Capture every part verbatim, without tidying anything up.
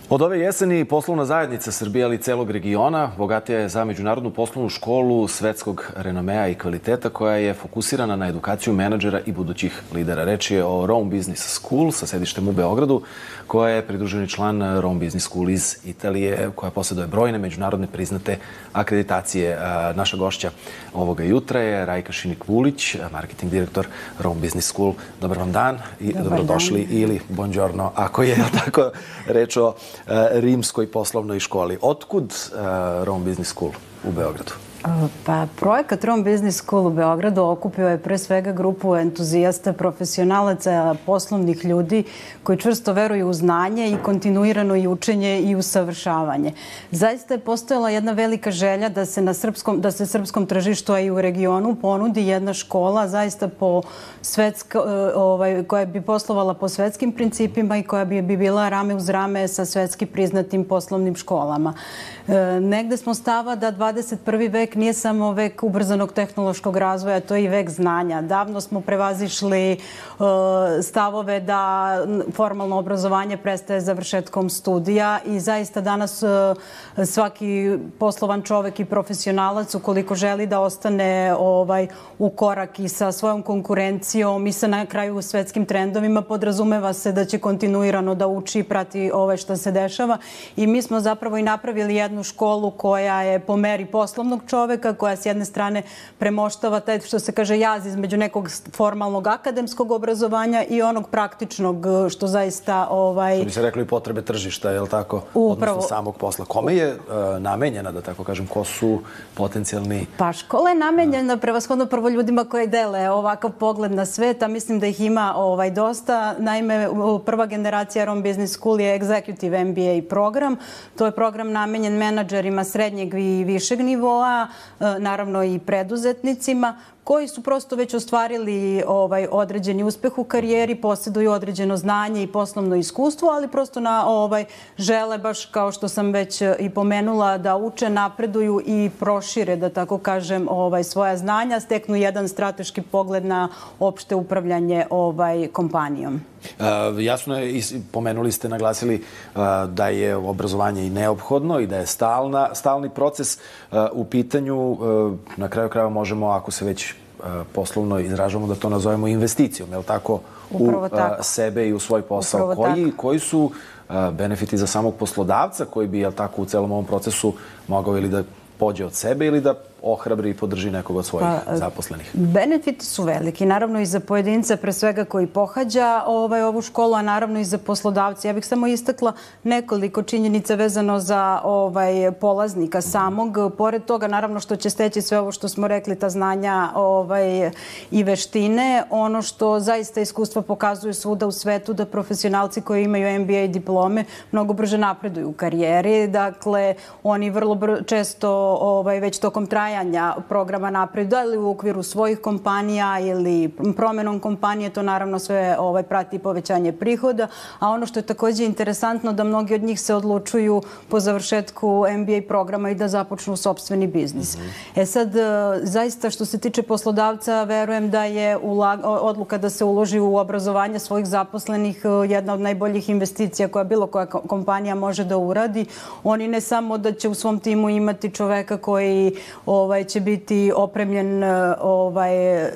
Od ove jeseni poslovna zajednica Srbije, ali i celog regiona, bogatija je za međunarodnu poslovnu školu svetskog renomea i kvaliteta koja je fokusirana na edukaciju menadžera i budućih lidera. Reč je o Rome Business School sa sedištem u Beogradu, koja je pridruženi član Rome Business School iz Italije, koja posjeduje brojne međunarodne priznate akreditacije. Naša gošća ovoga jutra je Rajka Šinik-Vulić, marketing direktor Rome Business School. Dobar vam dan i dobrodošli ili buongiorno, ako je tako reč o rimskoj poslovnoj školi. Otkud Rome Business School u Beogradu? Pa, projekat Rome Business School u Beogradu okupio je pre svega grupu entuzijasta, profesionalaca, poslovnih ljudi koji čvrsto veruju u znanje i kontinuirano i učenje i usavršavanje. Zaista je postojala jedna velika želja da se na srpskom, da se srpskom tržištu, a i u regionu, ponudi jedna škola zaista po svetska, ovaj, koja bi poslovala po svetskim principima i koja bi bila rame uz rame sa svetski priznatim poslovnim školama. E, negde smo stava da dvadeset prvi vek nije samo vek ubrzanog tehnološkog razvoja, to je i vek znanja. Davno smo prevazišli uh, stavove da formalno obrazovanje prestaje završetkom studija i zaista danas uh, svaki poslovan čovek i profesionalac, ukoliko želi da ostane ovaj, u korak i sa svojom konkurencijom i sa na kraju svetskim trendovima, podrazumeva se da će kontinuirano da uči i prati ove što se dešava. I mi smo zapravo i napravili jednu školu koja je po meri poslovnog čoveka, koja s jedne strane premoštava taj, što se kaže, jaz između nekog formalnog akademskog obrazovanja i onog praktičnog, što zaista... Ovaj... Što bi se rekli potrebe tržišta, je li tako? Upravo. Odnosno samog posla. Kome je uh, namenjena, da tako kažem, ko su potencijalni... Pa škola je namenjena prevashodno prvo ljudima koji dele ovakav pogled na svet, a mislim da ih ima ovaj, dosta. Naime, prva generacija Rome Business School je Executive M B A program. To je program namenjen menadžerima srednjeg i višeg nivoa, naravno i preduzetnicima, koji su prosto već ostvarili ovaj, određeni uspeh u karijeri, posjeduju određeno znanje i poslovno iskustvo, ali prosto na, ovaj, žele, baš kao što sam već i pomenula, da uče, napreduju i prošire, da tako kažem, ovaj, svoja znanja, steknu jedan strateški pogled na opšte upravljanje ovaj, kompanijom. Uh, jasno je, i pomenuli ste, naglasili uh, da je obrazovanje i neophodno i da je stalna, stalni proces uh, u pitanju. Uh, na kraju krajeva možemo, ako se već uh, poslovno izražavamo, da to nazovemo investicijom, je li tako? Upravo u tako. Uh, sebe i u svoj posao. Koji, koji su uh, benefiti za samog poslodavca koji bi, je li tako, u celom ovom procesu mogao ili da pođe od sebe ili da ohrabri i podrži nekog od svojih pa, zaposlenih? Benefiti su veliki. Naravno i za pojedinca, pre svega koji pohađa ovaj, ovu školu, a naravno i za poslodavce. Ja bih samo istakla nekoliko činjenica vezano za ovaj, polaznika samog. Pored toga, naravno što će steći sve ovo što smo rekli, ta znanja ovaj, i veštine. Ono što zaista iskustva pokazuju svuda u svetu, da profesionalci koji imaju M B A diplome mnogo brže napreduju u karijeri. Dakle, oni vrlo br često ovaj, već tokom trajanja programa napredu, ali u okviru svojih kompanija ili promenom kompanije, to naravno sve ovaj, prati povećanje prihoda. A ono što je također interesantno, da mnogi od njih se odlučuju po završetku M B A programa i da započnu sopstveni biznis. Mm-hmm. E sad, zaista što se tiče poslodavca, verujem da je odluka da se uloži u obrazovanje svojih zaposlenih jedna od najboljih investicija koja bilo koja kompanija može da uradi. Oni ne samo da će u svom timu imati čoveka koji ovaj, će biti opremljen ovaj,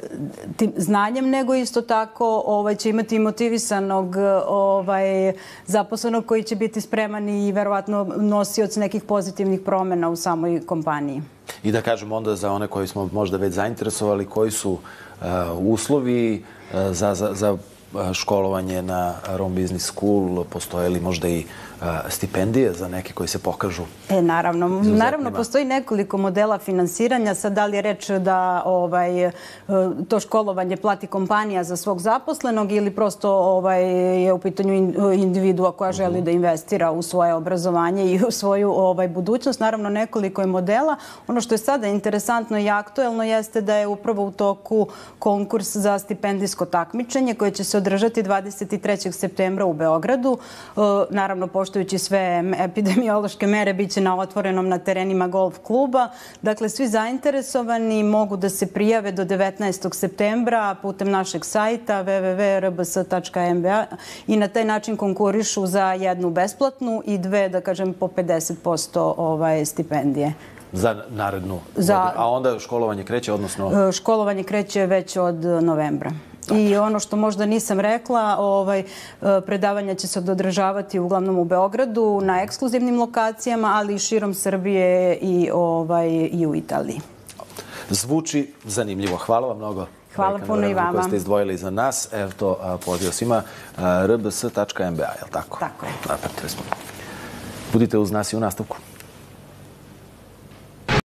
tim znanjem, nego isto tako ovaj, će imati motivisanog ovaj, zaposlenog koji će biti spreman i verovatno nosioc nekih pozitivnih promjena u samoj kompaniji. I da kažem onda za one koji smo možda već zainteresovali, koji su uh, uslovi uh, za, za, za školovanje na Rome Business School, postoje li možda i stipendije za neke koji se pokažu? E, naravno. Naravno, postoji nekoliko modela finansiranja. Sad, da li je reč da ovaj, to školovanje plati kompanija za svog zaposlenog ili prosto ovaj, je u pitanju individua koja želi da investira u svoje obrazovanje i u svoju ovaj, budućnost. Naravno, nekoliko je modela. Ono što je sada interesantno i aktuelno jeste da je upravo u toku konkurs za stipendijsko takmičenje koje će se održati dvadeset trećeg septembra u Beogradu. Naravno, poštujući sve epidemiološke mere, bit će na otvorenom na terenima golf kluba. Dakle, svi zainteresovani mogu da se prijave do devetnaestog septembra putem našeg sajta w w w tačka r b s tačka m b a i na taj način konkurišu za jednu besplatnu i dve, da kažem, po pedeset posto ovaj, stipendije. Za narednu godinu. A onda školovanje kreće, odnosno... Školovanje kreće već od novembra. I ono što možda nisam rekla, ovaj, predavanja će se održavati uglavnom u Beogradu na ekskluzivnim lokacijama, ali i širom Srbije i, ovaj, i u Italiji. Zvuči zanimljivo. Hvala vam mnogo. Hvala puno i vama. Koje ste izdvojili za nas. Evo to poziv svima. r b s tačka m b a, je li tako? Tako je. Budite uz nas i u nastavku.